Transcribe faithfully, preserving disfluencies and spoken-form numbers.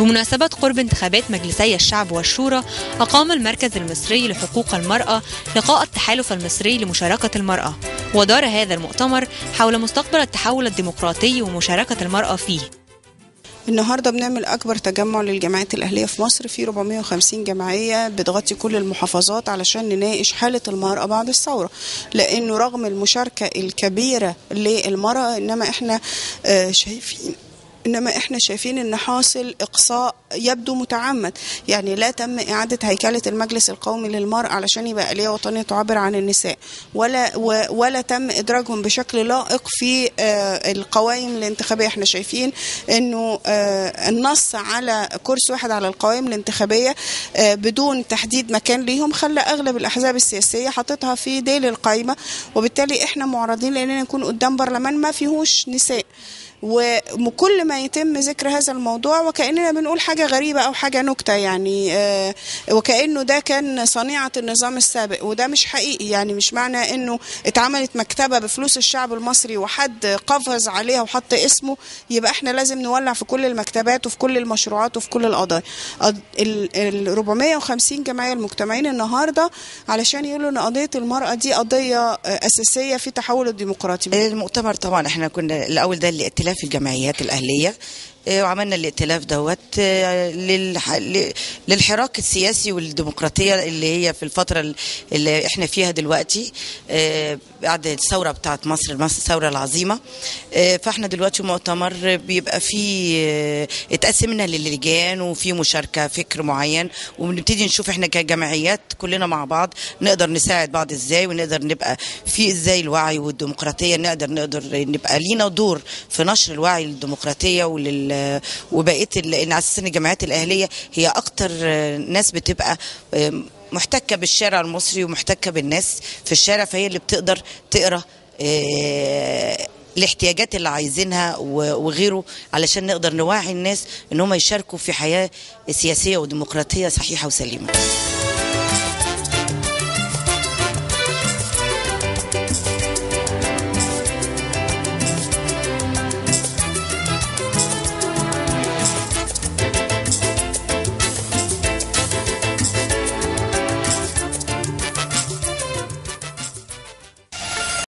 بمناسبة قرب انتخابات مجلسي الشعب والشورى، أقام المركز المصري لحقوق المرأة لقاء التحالف المصري لمشاركة المرأة، ودار هذا المؤتمر حول مستقبل التحول الديمقراطي ومشاركة المرأة فيه. النهارده بنعمل اكبر تجمع للجمعيات الاهليه في مصر، في أربعمائة وخمسين جمعيه بتغطي كل المحافظات علشان نناقش حاله المراه بعد الثوره، لانه رغم المشاركه الكبيره للمراه انما احنا شايفين إنما إحنا شايفين إن حاصل إقصاء يبدو متعمد، يعني لا تم إعادة هيكلة المجلس القومي للمرأة علشان يبقى آلية وطنية تعبر عن النساء، ولا ولا تم إدراجهم بشكل لائق في القوائم الانتخابية. إحنا شايفين إنه النص على كرسي واحد على القوائم الانتخابية بدون تحديد مكان ليهم خلى أغلب الأحزاب السياسية حاططها في ديل القائمة، وبالتالي إحنا معرضين لأننا نكون قدام برلمان ما فيهوش نساء. وكل ما يتم ذكر هذا الموضوع وكأننا بنقول حاجة غريبة أو حاجة نكتة، يعني وكأنه ده كان صنيعة النظام السابق، وده مش حقيقي. يعني مش معنى أنه اتعملت مكتبة بفلوس الشعب المصري وحد قفز عليها وحط اسمه يبقى احنا لازم نولع في كل المكتبات وفي كل المشروعات وفي كل القضايا. ال أربعمائة وخمسين جمعية المجتمعين النهاردة علشان يقولوا أن قضية المرأة دي قضية أساسية في تحول الديمقراطي. المؤتمر طبعا احنا كنا الأول ده الائتلاف في الجمعيات الأهلية، وعملنا الائتلاف دوت للحراك السياسي والديمقراطية اللي هي في الفترة اللي احنا فيها دلوقتي بعد الثورة بتاعت مصر الثورة العظيمة. فاحنا دلوقتي مؤتمر بيبقى فيه اتقسمنا للجان وفي مشاركة فكر معين، وبنبتدي نشوف احنا كجمعيات كلنا مع بعض نقدر نساعد بعض ازاي، ونقدر نبقى في ازاي الوعي والديمقراطية نقدر نقدر نبقى لينا دور في نشر الوعي للديمقراطية ولل وبقيه لان على اساس ان الجمعيات الاهليه هي اكتر ناس بتبقى محتكه بالشارع المصري ومحتكه بالناس في الشارع، فهي اللي بتقدر تقرا الاحتياجات اللي عايزينها وغيره علشان نقدر نوعي الناس ان هم يشاركوا في حياه سياسيه وديمقراطيه صحيحه وسليمه.